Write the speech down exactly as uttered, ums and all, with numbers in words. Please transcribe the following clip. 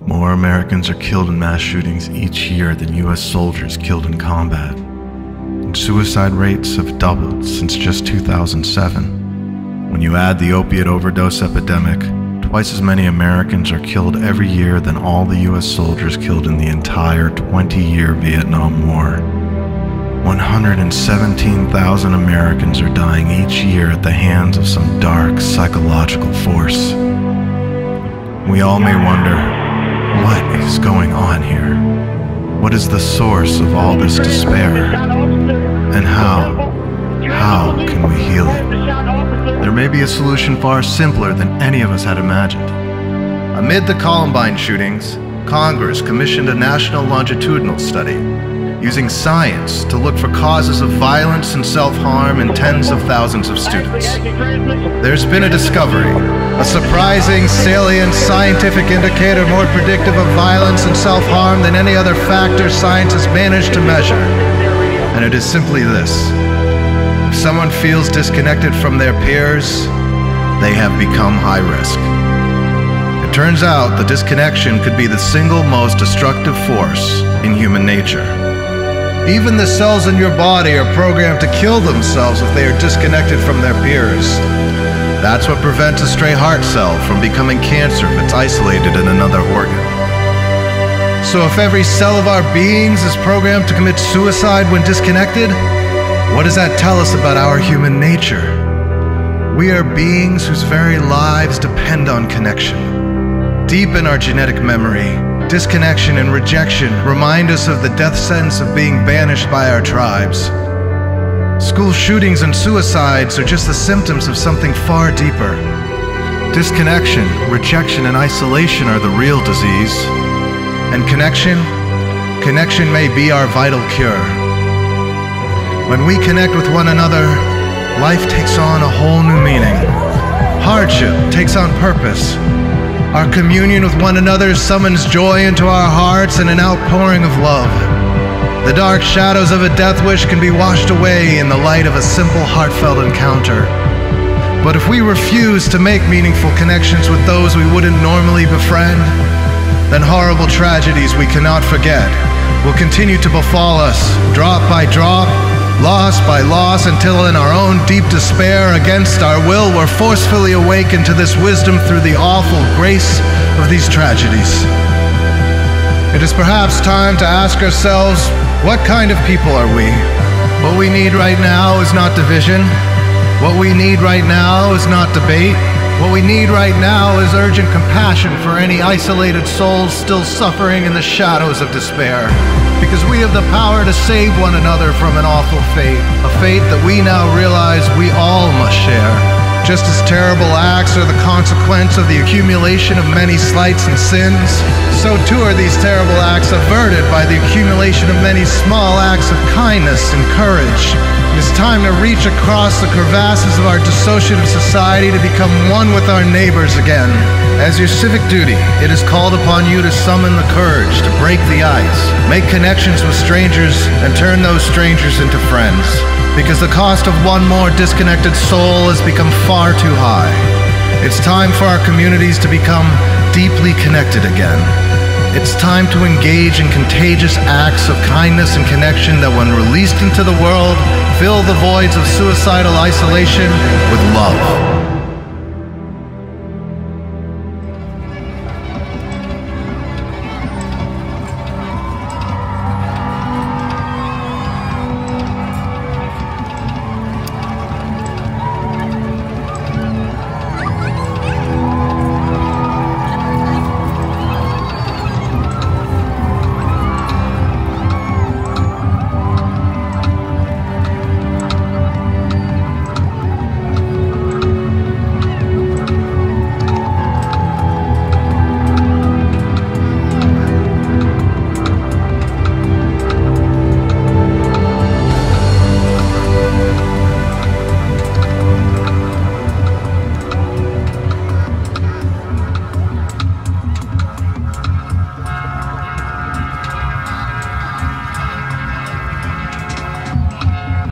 More Americans are killed in mass shootings each year than U S soldiers killed in combat. And suicide rates have doubled since just two thousand seven. When you add the opiate overdose epidemic, twice as many Americans are killed every year than all the U S soldiers killed in the entire twenty-year Vietnam War. one hundred seventeen thousand Americans are dying each year at the hands of some dark psychological force. We all may wonder, what is going on here? What is the source of all this despair? And how, how can we heal it? There may be a solution far simpler than any of us had imagined. Amid the Columbine shootings, Congress commissioned a national longitudinal study using science to look for causes of violence and self-harm in tens of thousands of students. There's been a discovery, a surprising, salient scientific indicator more predictive of violence and self-harm than any other factor science has managed to measure. And it is simply this: if someone feels disconnected from their peers, they have become high risk. It turns out the disconnection could be the single most destructive force in human nature. Even the cells in your body are programmed to kill themselves if they are disconnected from their peers. That's what prevents a stray heart cell from becoming cancer if it's isolated in another organ. So if every cell of our beings is programmed to commit suicide when disconnected, what does that tell us about our human nature? We are beings whose very lives depend on connection. Deep in our genetic memory, disconnection and rejection remind us of the death sentence of being banished by our tribes. School shootings and suicides are just the symptoms of something far deeper. Disconnection, rejection, and isolation are the real disease. And connection, connection may be our vital cure. When we connect with one another, life takes on a whole new meaning. Hardship takes on purpose. Our communion with one another summons joy into our hearts and an outpouring of love. The dark shadows of a death wish can be washed away in the light of a simple, heartfelt encounter. But if we refuse to make meaningful connections with those we wouldn't normally befriend, then horrible tragedies we cannot forget will continue to befall us, drop by drop, loss by loss, until in our own deep despair, against our will, we're forcefully awakened to this wisdom through the awful grace of these tragedies. It is perhaps time to ask ourselves, what kind of people are we? What we need right now is not division. What we need right now is not debate. What we need right now is urgent compassion for any isolated souls still suffering in the shadows of despair. Because we have the power to save one another from an awful fate, a fate that we now realize we all must share. Just as terrible acts are the consequence of the accumulation of many slights and sins, so too are these terrible acts averted by the accumulation of many small acts of kindness and courage. It is time to reach across the crevasses of our dissociative society to become one with our neighbors again. As your civic duty, it is called upon you to summon the courage to break the ice, make connections with strangers, and turn those strangers into friends. Because the cost of one more disconnected soul has become far too high. It's time for our communities to become deeply connected again. It's time to engage in contagious acts of kindness and connection that, when released into the world, fill the voids of suicidal isolation with love.